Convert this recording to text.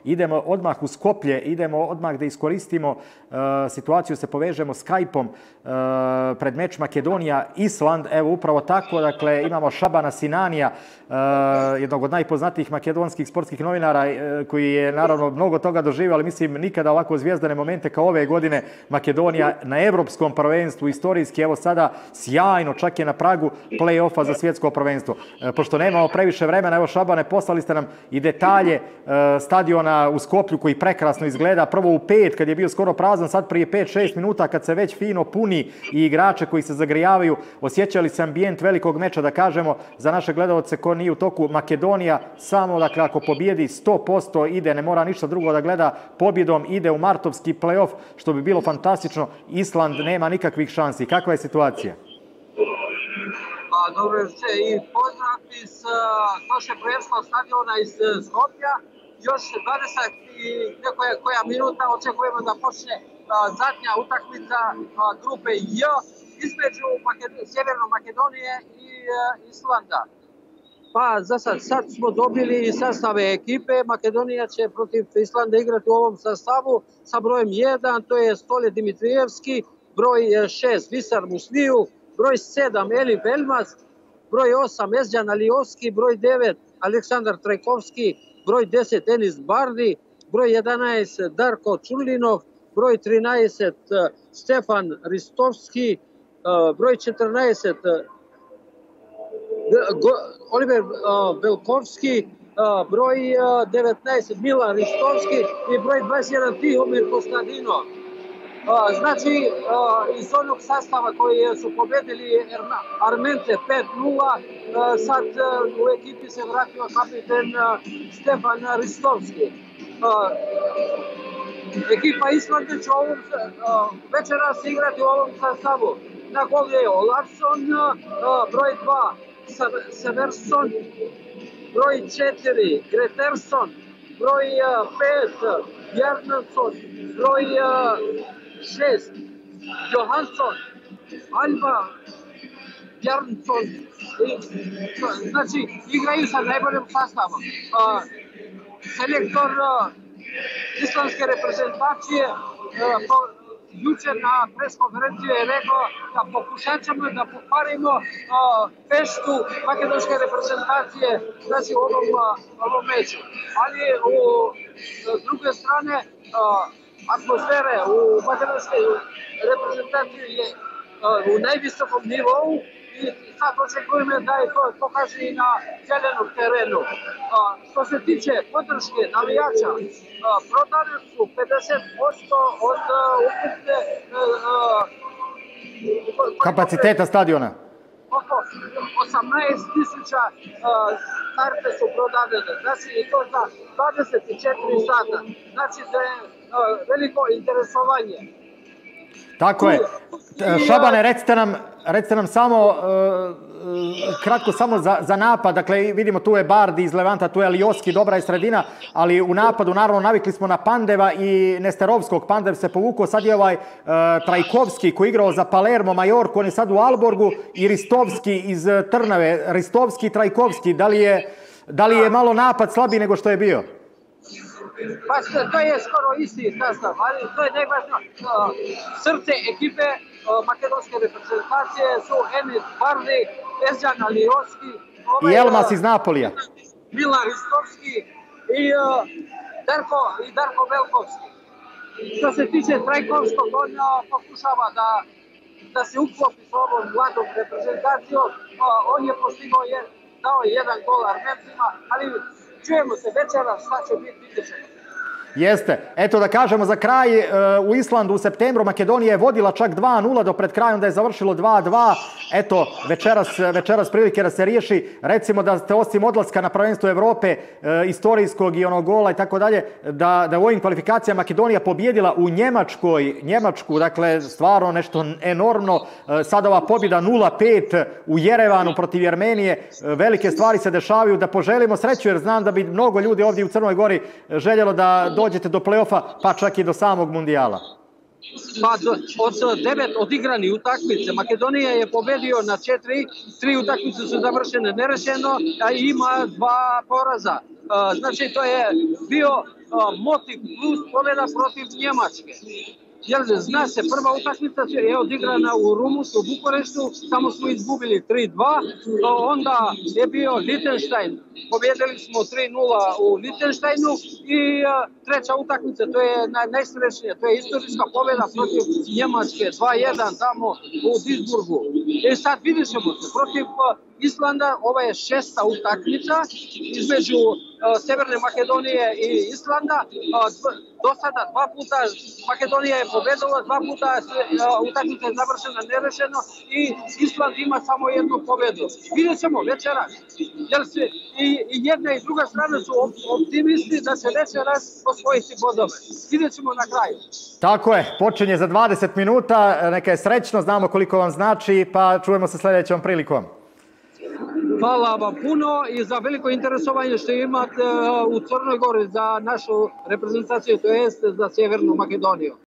idemo odmah u Skoplje, idemo odmah da iskoristimo situaciju, se povežemo Skype-om pred meč Makedonija-Island. Evo upravo tako, dakle imamo Šabana Sinanija, jednog od najpoznatijih makedonskih sportskih novinara koji je naravno mnogo toga doživio, ali mislim nikada ovako zvijezdane momente kao ove godine. Makedonija na evropskom prvenstvu istorijski, evo sada sjajno, čak je na pragu play-offa za svjetsko prvenstvo. Pošto nemamo previše vremena, evo Šabane, poslali ste nam i detalje stadiona u Skoplju koji prekrasno izgleda. Prvo u 5 kad je bio skoro prazan, sad prije 5-6 minuta kad se već fino puni i igrače koji se zagrijavaju. Osjećali se ambijent velikog meča, da kažemo, za naše gledalce ko nije u toku. Makedonija samo, dakle, ako pobjedi 100% ide, ne mora ništa drugo da gleda, pobjedom ide u martovski play-off, što bi bilo fantastično. Island nema nikakvih šansi. Kakva je situacija? Dobro večer i pozdrav iz naše prvenstva stadiona iz Skoplja. Još 20 i koja minuta očekujemo da počne zadnja utakmica grupe J između Sjeverne Makedonije i Islanda. Pa za sad smo dobili i sastave ekipe. Makedonija će protiv Islanda igrati u ovom sastavu sa brojem 1, to je Stole Dimitrijevski, broj 6 Visar Musliju, broj 7 Eli Belmas, broj 8 Ezđan Alijovski, broj 9 Aleksandar Trajkovski, broj 10 Enis Bardi, broj 11 Darko Čurlinov, broj 13 Stefan Ristovski, broj 14 Oliver Belkovski, broj 19 Milan Ristovski i broj 21 Tihomir Kostadinov. Znači, iz onog sastava koji su pobedili Armente 5-0, sad u ekipi se vratio kapiten Stefan Ristovski. Ekipa Islanda će večeras igrati u ovom sastavu. Na gol je Olafsson, broj 2 Severson, broj 4 Gretersson, broj 5 Bjarnason, broj 6 Johansson, Alba Bjarnason. Znači, igraju sa najboljim sastavom. Selektor islandske reprezentacije jučer na preskonferenciji je rekao da pokušat ćemo da pokvarimo feštu makedonske reprezentacije, znači u ovom meču. Ali s druge strane, atmosfere u makedonskoj reprezentaciji je u najvisokom nivou i sad očekujemo da je to pokaže i na zelenom terenu. Što se tiče podrške navijača, prodane su 50% od ukupne kapaciteta stadiona. Oko 18.000 karte su prodane, znači i to za 24 sata. Znači da je veliko interesovanje. Tako je. Šabane, recite nam samo kratko samo za napad. Dakle, vidimo tu je Bardi iz Levanta, tu je Alioski, dobra je sredina, ali u napadu naravno navikli smo na Pandeva i Nesterovskog. Pandev se povukao, sad je ovaj Trajkovski koji je igrao za Palermo, Majorku, on je sad u Alborgu, i Ristovski iz Trnave. Ristovski i Trajkovski, da li je malo napad slabiji nego što je bio? Pa to je skoro isti sastav, ali to je najvažnije. Srce ekipe makedonske reprezentacije su Enis Bardi, Ezđan Alijovski i Elmas iz Napolija, Milan Ristovski i Darko Belkovski. Što se tiče Trajkovskog, on pokušava da se uklopi s ovom mladom reprezentacijom. On je postigao, dao jedan gol Armentima, ali čujemo se večera, šta će biti, vidjet ćemo. Jeste. Eto da kažemo za kraj, u Islandu u septembru Makedonija je vodila čak 2-0 do pred krajom da je završilo 2-2. Eto, večeras prilike da se riješi. Recimo da ste osim odlaska na prvenstvo Evrope, istorijskog i onog gola i tako dalje, da u ovim kvalifikacijama Makedonija pobjedila u Njemačku, dakle stvarno nešto enormno. Sad ova pobjeda 0-5 u Jerevanu protiv Armenije. Velike stvari se dešavaju, da poželimo sreću jer znam da bi mnogo ljudi ovdje u Crnoj Gori željelo da dođete do play-offa, pa čak i do samog mundijala. Pa od 9 odigranih utakmice Makedonija je pobedio na 4, 3 utakmice su završene nerešeno, a ima 2 poraza. Znači to je bio motiv plus pobjeda protiv Njemačke. Jer zna se, prva utakmica je odigrana u Rumunjsku, u Bukureštu, tamo smo izgubili 3-2, onda je bio Liechtenstein, pobjedili smo 3-0 u Liechtensteinu i treća utakmica, to je najsrećnija, to je istorijska pobjeda protiv Njemačke, 2-1 tamo u Duisburgu. I sad vidjet ćemo se, protiv Islanda, ovo je 6. utakmica između Severne Makedonije i Islanda. Do sada 2 puta Makedonija je pobedila, 2 puta utakmica je završena nerešeno i Island ima samo jednu pobedu. Vidjet ćemo večeras, jer se i jedna i druga strana su optimisti da će večeras osvojiti bodove. Vidjet ćemo na kraju. Tako je, počinje za 20 minuta, neka je srećno, znamo koliko vam znači, pa čujemo se sljedećom prilikom. Hvala vam puno i za veliko interesovanje što imate u Crnoj Gori za našu reprezentaciju, to jest za Sjevernu Makedoniju.